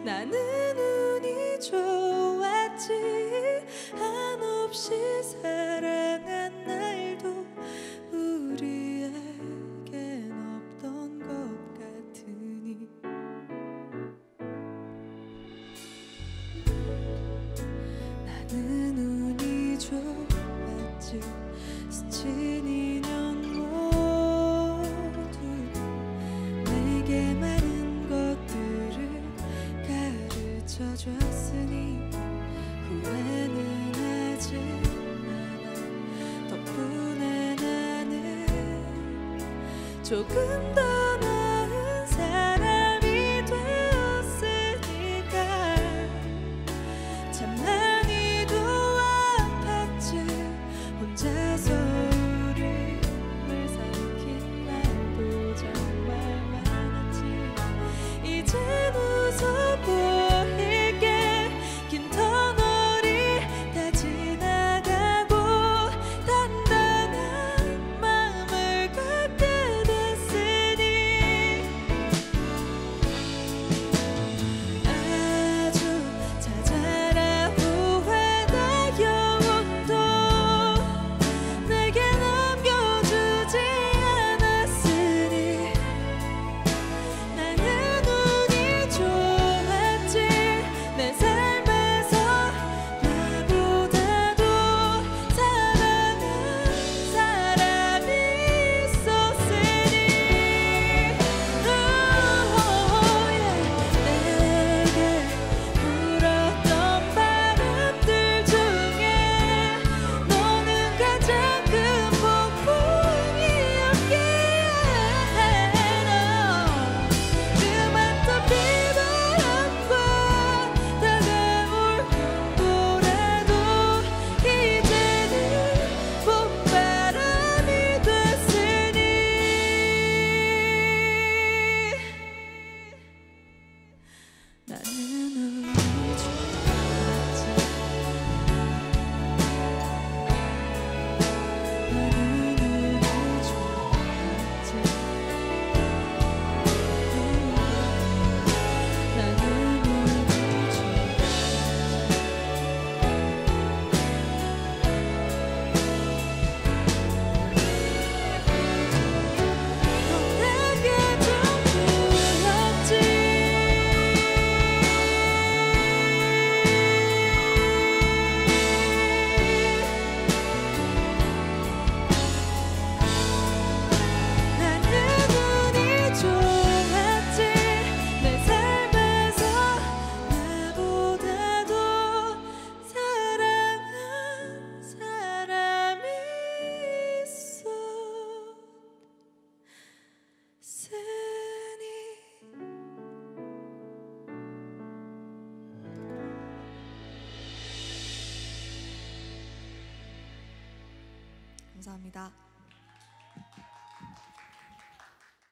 나는 운이 좋았지. 한없이 사랑한 날도 우리에겐 없던 것 같으니. 나는 운이 좋았지. 스친 인연 모두 내게 많은 것들을 가르쳐줬으니 후회는 하지 않아. 덕분에 나는 조금 더 나은 사람이 되었으니까. 참 많이도 아팠지. 혼자서 우림을 삼킨 날도 정말 많았지. 이젠 웃어 보이게 긴 터널이 다 지나가고 단단한 마음을 갖게 됐으니. 아주 찾아라 후회나 영혼도 내게 남겨주지 않았으니. 나는 운이 좋았지. 내 삶에서 나보다도 사랑한 사람이 있었으니. 내게 불었던 바람들 중에 너는 가장 큰 폭풍이었기에. 너 그만 또 비바람과 다가올 꿈보라도 이제는 봄바람이 됐으니. 나는 운이 좋았지. 나는 운이 좋았지. 나는 운이 좋았지. 넌 내게 전부였지. 나는 운이 좋았지. 내 삶에서 나보다도 사랑한 사람이 있었으니. 감사합니다.